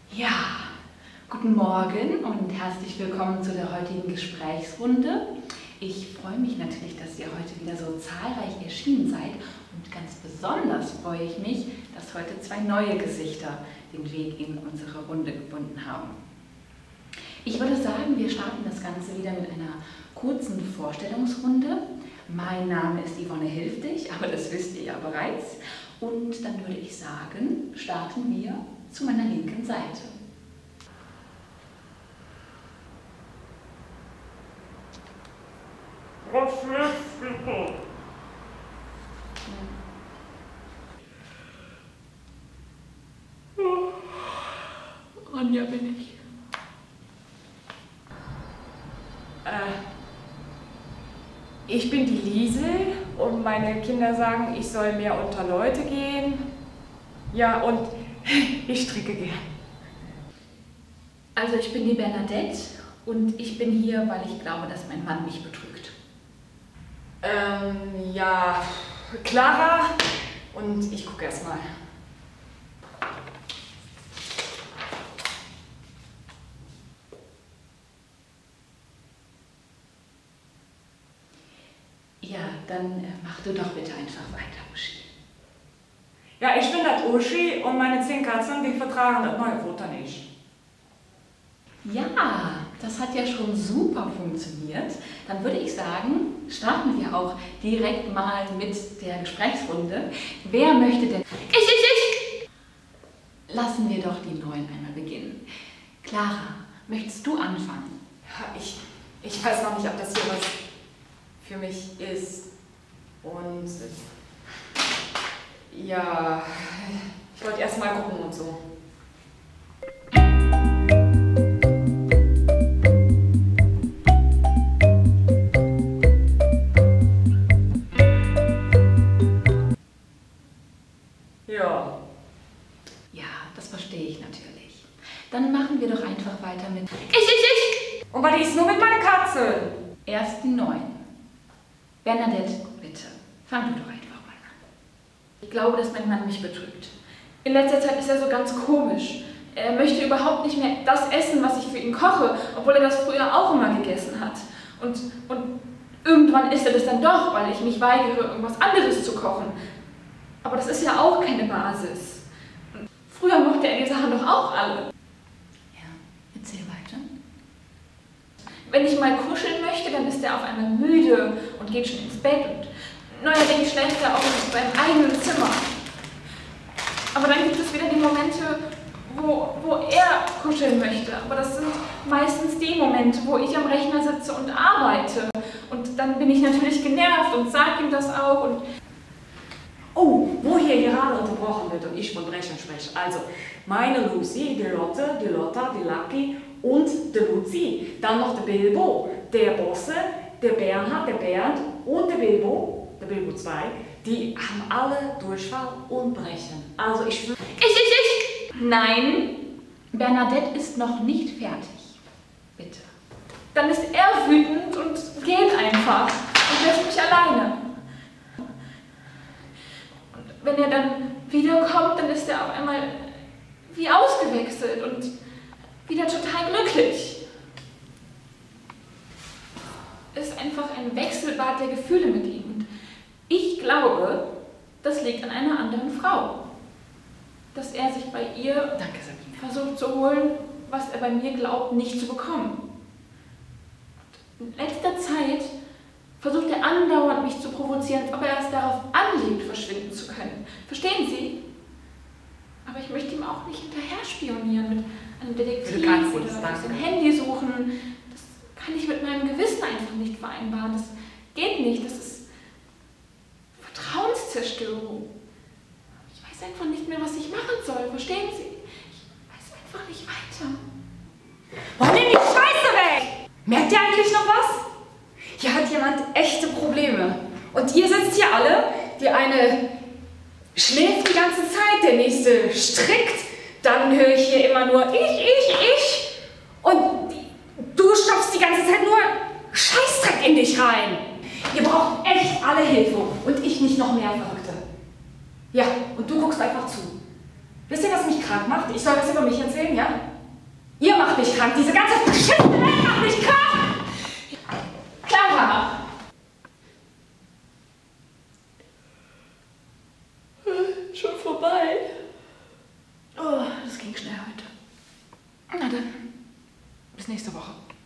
Ja, guten Morgen und herzlich willkommen zu der heutigen Gesprächsrunde. Ich freue mich natürlich, dass ihr heute wieder so zahlreich erschienen seid und ganz besonders freue ich mich, dass heute zwei neue Gesichter den Weg in unsere Runde gefunden haben. Ich würde sagen, wir starten das Ganze wieder mit einer kurzen Vorstellungsrunde. Mein Name ist Yvonne Hilfdich, aber das wisst ihr ja bereits. Und dann würde ich sagen, starten wir zu meiner linken Seite. Was willst bitte? Ronja bin ich. Ich bin die Liesel und meine Kinder sagen, ich soll mehr unter Leute gehen. Ja, und ich stricke gern. Also ich bin die Bernadette und ich bin hier, weil ich glaube, dass mein Mann mich betrügt. Ja, Clara und ich gucke erst mal. Ja, dann mach du doch bitte einfach weiter, Uschi. Ja, ich bin das Uschi und meine 10 Katzen, die vertragen das neue Futter nicht. Ja, das hat ja schon super funktioniert. Dann würde ich sagen, starten wir auch direkt mal mit der Gesprächsrunde. Wer möchte denn... Ich! Lassen wir doch die Neuen einmal beginnen. Clara, möchtest du anfangen? Ja, ich weiß noch nicht, ob das hier was für mich ist. Und ja, ich wollte erst mal gucken und so. Ja. Ja, das verstehe ich natürlich. Dann machen wir doch einfach weiter mit... Und was ist nur mit meiner Katze? Erst die Neuen. Bernadette, bitte, fang du doch einfach mal an. Ich glaube, dass mein Mann mich betrügt. In letzter Zeit ist er so ganz komisch. Er möchte überhaupt nicht mehr das essen, was ich für ihn koche, obwohl er das früher auch immer gegessen hat. Und irgendwann isst er das dann doch, weil ich mich weigere, irgendwas anderes zu kochen. Aber das ist ja auch keine Basis. Und früher mochte er die Sachen doch auch alle. Ja, erzähl weiter. Wenn ich mal kuscheln möchte, dann ist er auf einmal müde und geht schon ins Bett. Und neuerdings schläft er auch in seinem eigenen Zimmer. Aber dann gibt es wieder die Momente, wo er kuscheln möchte. Aber das sind meistens die Momente, wo ich am Rechner sitze und arbeite. Und dann bin ich natürlich genervt und sage ihm das auch. Und Oh, wo hier gerade unterbrochen wird und ich von Brechen spreche. Also, meine Lucy, die Lotte, die Lotta, die Lucky und der Luzi. Dann noch der Bilbo, der Bosse, der Bernhard, der Bernd und der Bilbo 2. Die haben alle Durchfall und Brechen. Also ich... Nein, Bernadette ist noch nicht fertig. Bitte. dann ist er wütend und geht einfach und lässt mich alleine. Und wenn er dann wiederkommt, dann ist er auf einmal wie ausgewechselt und wieder total glücklich. Es ist einfach ein Wechselbad der Gefühle mit ihm. Und ich glaube, das liegt an einer anderen Frau. Dass er sich bei ihr Danke, Sabine. versucht zu holen, was er bei mir glaubt, nicht zu bekommen. In letzter Zeit versucht er andauernd, mich zu provozieren, als ob er es darauf anlegt, verschwinden zu können. Verstehen Sie? Aber ich möchte ihm auch nicht hinterher spionieren mit einem Detektiv oder aus dem Handy suchen. Das kann ich mit meinem Gewissen einfach nicht vereinbaren. Das geht nicht. Das ist Vertrauenszerstörung. Ich weiß einfach nicht mehr, was ich machen soll. Verstehen Sie? Ich weiß einfach nicht weiter. Räum dir die Scheiße weg! Merkt ihr eigentlich noch was? Hier hat jemand echte Probleme. Und ihr sitzt hier alle, die eine schläft die ganze Zeit, der nächste strickt, dann höre ich hier immer nur ich. Und du stopfst die ganze Zeit nur Scheißdreck in dich rein. Ihr braucht echt alle Hilfe und ich nicht noch mehr Verrückte. Ja, und du guckst einfach zu. Wisst ihr, was mich krank macht? Ich soll das über mich erzählen, ja? Ihr macht mich krank. Diese ganze beschissene Welt macht mich krank. Clara! Schon vorbei. Oh, das ging schnell heute. Na dann, bis nächste Woche.